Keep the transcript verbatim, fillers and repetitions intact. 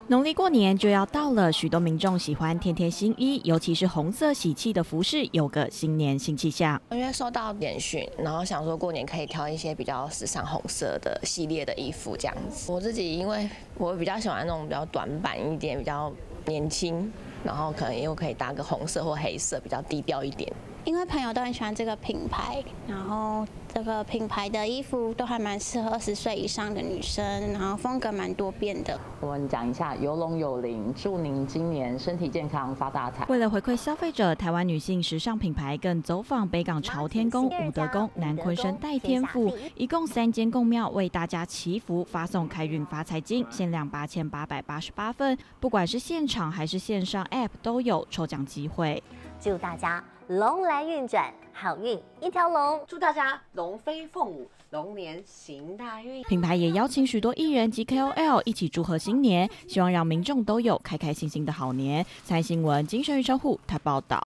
农历过年就要到了，许多民众喜欢添添新衣，尤其是红色喜气的服饰，有个新年新气象。 因为收到简讯，然后想说过年可以挑一些比较时尚红色的系列的衣服这样子。我自己因为我比较喜欢那种比较短版一点、比较年轻，然后可能又可以搭个红色或黑色，比较低调一点。 因为朋友都很喜欢这个品牌，然后这个品牌的衣服都还蛮适合二十岁以上的女生，然后风格蛮多变的。 我们讲一下有龙有灵，祝您今年身体健康发大财。 为了回馈消费者，台湾女性时尚品牌更走访北港朝天宫、武德宫、南鲲生代天府，一共三间宫庙为大家祈福，发送开运发财金，限量八千八百八十八份，不管是现场还是线上 App 都有抽奖机会。 祝大家龙来运转，好运一条龙！ 祝大家龙飞凤舞，龙年行大运。 品牌也邀请许多艺人及 K O L 一起祝贺新年，希望让民众都有开开心心的好年。财新闻精神与称呼台报道。